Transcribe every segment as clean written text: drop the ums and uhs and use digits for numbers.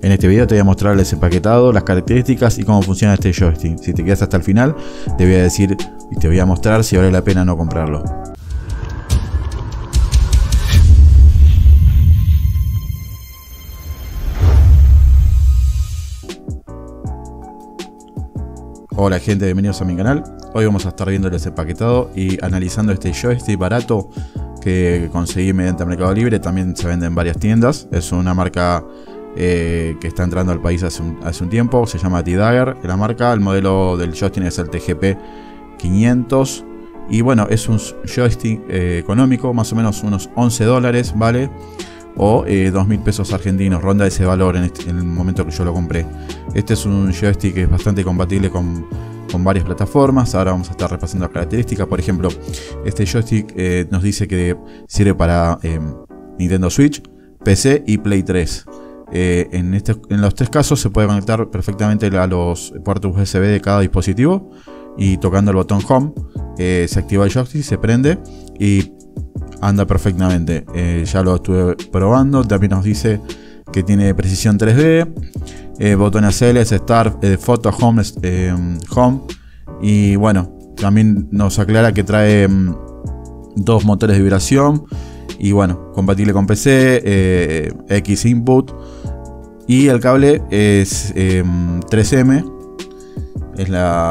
En este video te voy a mostrar el empaquetado, las características y cómo funciona este joystick. Si te quedas hasta el final, te voy a decir y te voy a mostrar si vale la pena o no comprarlo. Hola gente, bienvenidos a mi canal. Hoy vamos a estar viendo el desempaquetado y analizando este joystick barato que conseguí mediante Mercado Libre. También se vende en varias tiendas. Es una marca que está entrando al país hace un tiempo. Se llama T-Dagger la marca. El modelo del joystick es el TGP 500. Y bueno, es un joystick económico, más o menos unos 11 dólares, ¿vale? O 2.000 pesos argentinos, ronda ese valor en el momento que yo lo compré. Este es un joystick que es bastante compatible con varias plataformas. Ahora vamos a estar repasando las características. Por ejemplo, este joystick nos dice que sirve para Nintendo Switch, PC y Play 3. En los tres casos se puede conectar perfectamente a los puertos USB de cada dispositivo. Y tocando el botón Home se activa el joystick, se prende y anda perfectamente. Ya lo estuve probando. También nos dice que tiene precisión 3D, botones L, Start, Photo, Home, Home. Y bueno, también nos aclara que trae dos motores de vibración. Y bueno, compatible con PC, X input. Y el cable es 3M. Es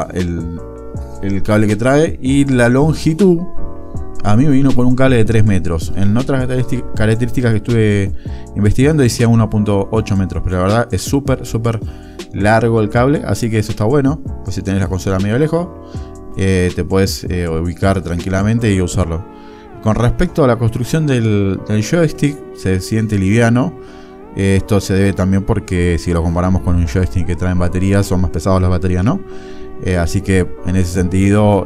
el cable que trae. Y la longitud, a mí me vino con un cable de 3 metros. En otras características que estuve investigando decía 1.8 metros. Pero la verdad es súper largo el cable. Así que eso está bueno. Pues si tenés la consola medio lejos, te puedes ubicar tranquilamente y usarlo. Con respecto a la construcción del joystick, se siente liviano. Esto se debe también porque si lo comparamos con un joystick que traen baterías, son más pesados las baterías, ¿no? Así que en ese sentido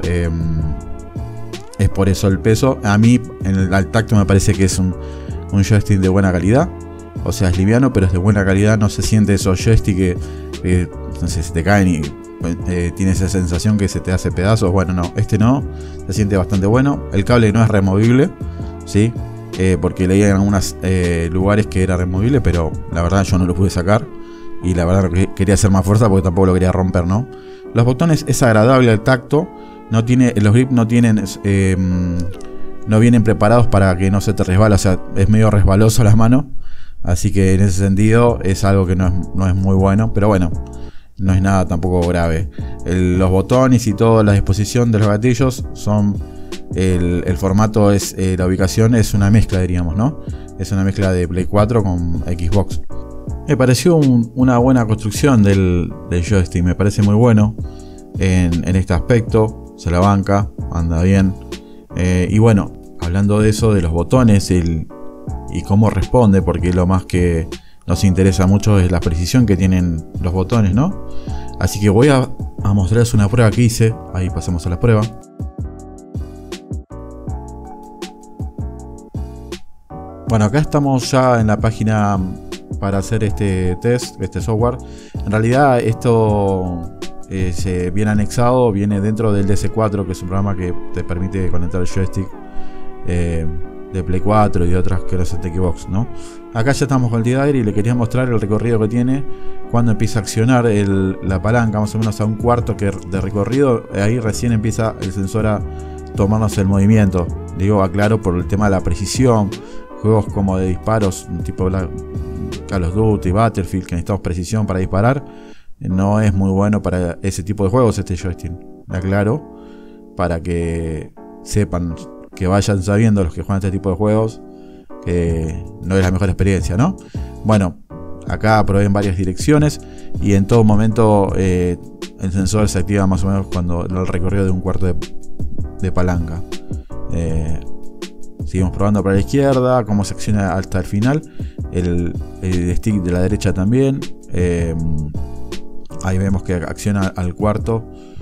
es por eso el peso. A mí al tacto me parece que es un joystick de buena calidad. O sea, es liviano, pero es de buena calidad. No se siente esos joysticks que no sé, se te caen y tiene esa sensación que se te hace pedazos. Bueno, no, este no. Se siente bastante bueno. El cable no es removible, ¿sí? Porque leía en algunos lugares que era removible, pero la verdad yo no lo pude sacar. Y la verdad quería hacer más fuerza porque tampoco lo quería romper, ¿no? Los botones es agradable al tacto. Los grips no vienen preparados para que no se te resbale. O sea, es medio resbaloso las manos. Así que en ese sentido es algo que no es muy bueno. Pero bueno, no es nada tampoco grave. Los botones y toda la disposición de los gatillos son... El formato es... la ubicación es una mezcla, diríamos, ¿no? Es una mezcla de Play 4 con Xbox. Me pareció una buena construcción del joystick. Me parece muy bueno en este aspecto. Se la banca, anda bien. Y bueno, hablando de eso, de los botones y cómo responde, porque lo más que nos interesa mucho es la precisión que tienen los botones, ¿no? Así que voy a mostrarles una prueba que hice. Ahí pasamos a la prueba. Bueno, acá estamos ya en la página para hacer este test, este software. En realidad esto se viene anexado, viene dentro del DS4, que es un programa que te permite conectar el joystick de Play 4 y de otras que no se te Xbox, ¿no? Acá ya estamos con el T-Dagger y le quería mostrar el recorrido que tiene cuando empieza a accionar la palanca, más o menos a un cuarto de recorrido. Ahí recién empieza el sensor a tomarnos el movimiento. Digo, aclaro por el tema de la precisión. Juegos como de disparos, tipo Call of Duty, Battlefield, que necesitamos precisión para disparar, no es muy bueno para ese tipo de juegos este joystick. Aclaro, para que sepan, que vayan sabiendo los que juegan este tipo de juegos, que no es la mejor experiencia, ¿no? Bueno, acá probé en varias direcciones y en todo momento el sensor se activa más o menos cuando el recorrido de un cuarto de palanca. Seguimos probando para la izquierda, cómo se acciona hasta el final. El stick de la derecha también. Ahí vemos que acciona al cuarto.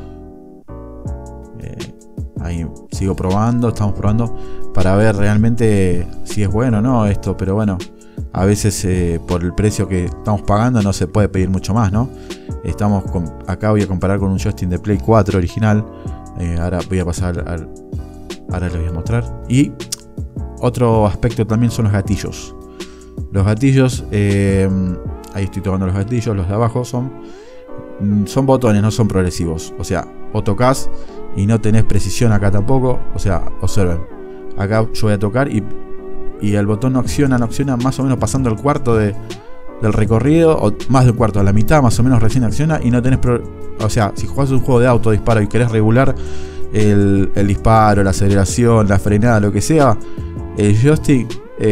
Ahí sigo probando, estamos probando para ver realmente si es bueno o no esto. Pero bueno, a veces por el precio que estamos pagando no se puede pedir mucho más, ¿no? Acá voy a comparar con un joystick de Play 4 original. Ahora voy a pasar ahora les voy a mostrar. Y otro aspecto también son los gatillos. Los gatillos ahí estoy tocando los gatillos, los de abajo son botones, no son progresivos. O sea, o tocas y no tenés precisión acá tampoco. O sea, observen, acá yo voy a tocar y el botón no acciona más o menos pasando el cuarto del recorrido, o más del cuarto, a la mitad más o menos recién acciona y no tenés o sea, si jugás un juego de auto disparo y querés regular el disparo, la aceleración, la frenada, lo que sea, el joystick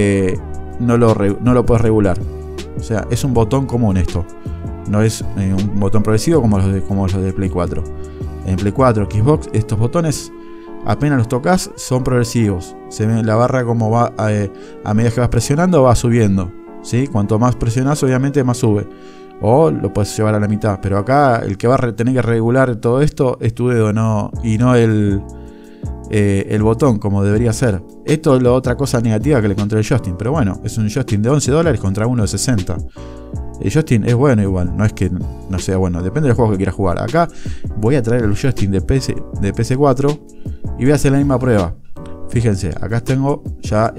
no lo puedes regular. O sea, es un botón común esto. No es un botón progresivo como los de Play 4. En Play 4, Xbox, estos botones apenas los tocas son progresivos. Se ve la barra como va a medida que vas presionando, va subiendo, ¿sí? Cuanto más presionas, obviamente más sube. O lo puedes llevar a la mitad. Pero acá el que va a tener que regular todo esto es tu dedo, y no el botón como debería ser. Esto es la otra cosa negativa que le encontré el joystick. Pero bueno, es un joystick de $11 contra uno de 60. El joystick es bueno igual, no es que no sea bueno, depende del juego que quieras jugar. Acá voy a traer el joystick de PS4 y voy a hacer la misma prueba. Fíjense, acá tengo ya,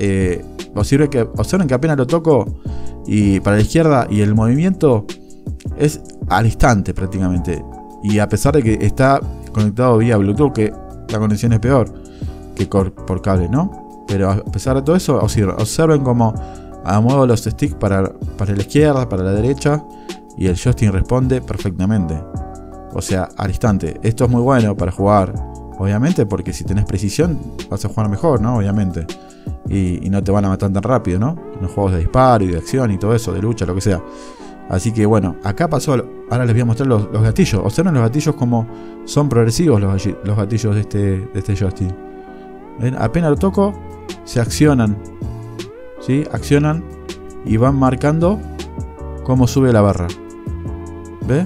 observen que apenas lo toco y para la izquierda, y el movimiento es al instante prácticamente. Y a pesar de que está conectado vía Bluetooth, que la conexión es peor que por cable, ¿no? Pero a pesar de todo eso, observen como muevo los sticks para la izquierda, para la derecha, y el joystick responde perfectamente. O sea, al instante. Esto es muy bueno para jugar, obviamente, porque si tenés precisión vas a jugar mejor, ¿no? Obviamente. Y no te van a matar tan rápido, ¿no? En los juegos de disparo y de acción y todo eso, de lucha, lo que sea. Así que bueno, acá pasó. Ahora les voy a mostrar los gatillos. Observen los gatillos como son progresivos los gatillos de este joystick. ¿Ven? Apenas lo toco, se accionan. ¿Sí? Accionan y van marcando cómo sube la barra. ¿Ve?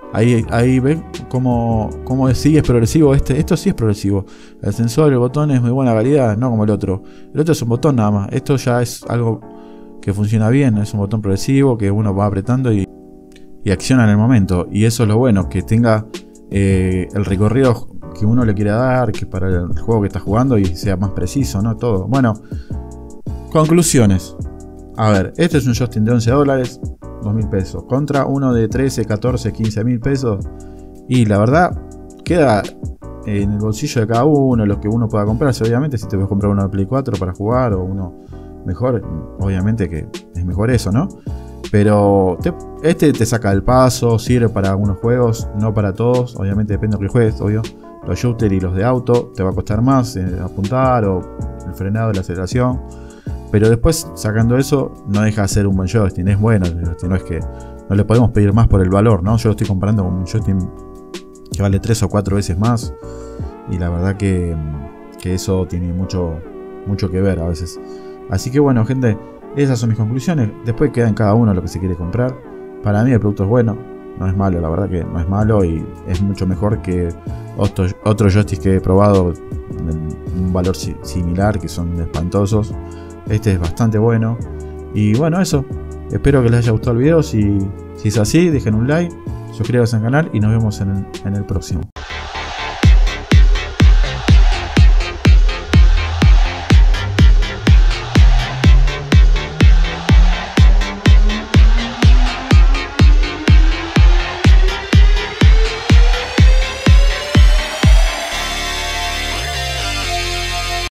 Ahí ven cómo sí es progresivo. Esto sí es progresivo. El sensor, el botón es muy buena calidad, no como el otro. El otro es un botón nada más. Esto ya es algo que funciona bien. Es un botón progresivo que uno va apretando y acciona en el momento. Y eso es lo bueno, que tenga el recorrido que uno le quiera dar, que para el juego que está jugando, y sea más preciso, ¿no? Todo. Bueno. Conclusiones. A ver, este es un joystick de $11, $2.000 pesos, contra uno de 13, 14, 15.000 pesos. Y la verdad, queda en el bolsillo de cada uno, los que uno pueda comprarse. Obviamente, si te vas a comprar uno de Play 4 para jugar o uno mejor, obviamente que es mejor eso, ¿no? Pero este te saca del paso, sirve para algunos juegos, no para todos. Obviamente depende de lo que juegues, obvio. Los shooters y los de auto te va a costar más apuntar, o el frenado, la aceleración. Pero después, sacando eso, no deja de ser un buen joystick. Es bueno el joystick, no es que no le podemos pedir más por el valor, ¿no? Yo lo estoy comparando con un joystick que vale 3 o 4 veces más. Y la verdad que eso tiene mucho que ver a veces. Así que bueno, gente, esas son mis conclusiones. Después queda en cada uno lo que se quiere comprar. Para mí el producto es bueno, no es malo, la verdad que no es malo, y es mucho mejor que otros joysticks que he probado en un valor similar, que son espantosos. Este es bastante bueno. Y bueno, eso. Espero que les haya gustado el video. Si es así, dejen un like, suscríbanse al canal y nos vemos en el próximo.